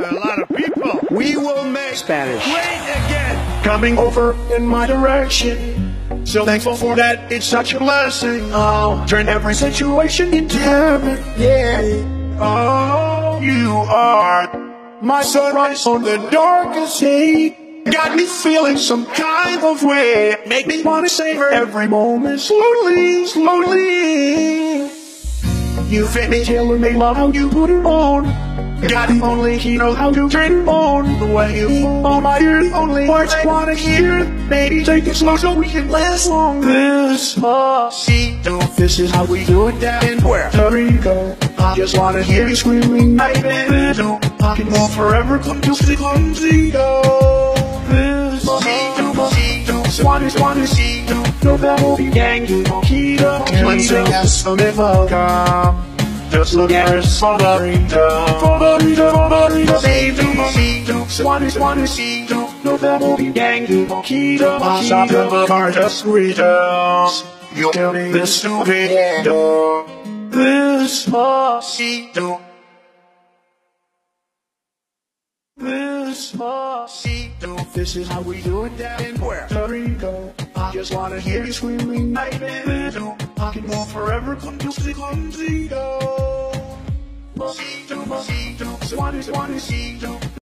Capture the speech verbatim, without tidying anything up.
a lot of people. We will make Spanish Great again. coming over in my direction. So thankful for that, it's such a blessing. Oh, turn every situation into heaven. Yeah. Oh, you are my sunrise on the darkest day. Got me feeling some kind of way. Make me wanna savor every moment slowly, slowly. You fit me, tailor-made love, how you put it on. Got the only key, know how to turn it on. The way you move on my ear, the only words I wanna hear. Baby, take it slow so we can last long. This must be this is how we do it down in Puerto Rico. I just wanna hear you screaming, I bet you I can move forever, come to the contigo. This must be one is one is see you. No battle be gang, you don't keep up. Let's sing as some welcome. Just look at her, Favorita, Favorita, Favorita. Say to see you, one is one is see you. No battle be gang, you don't keep up. My shop of a car just greetings. You tell me this stupid door. This must be do. This must be do. This is how we do it down in Puerto Rico. I just wanna hear you screaming, I bet you I can move forever, come to the contigo. Mosquito, mosquito, one is one is mosquito.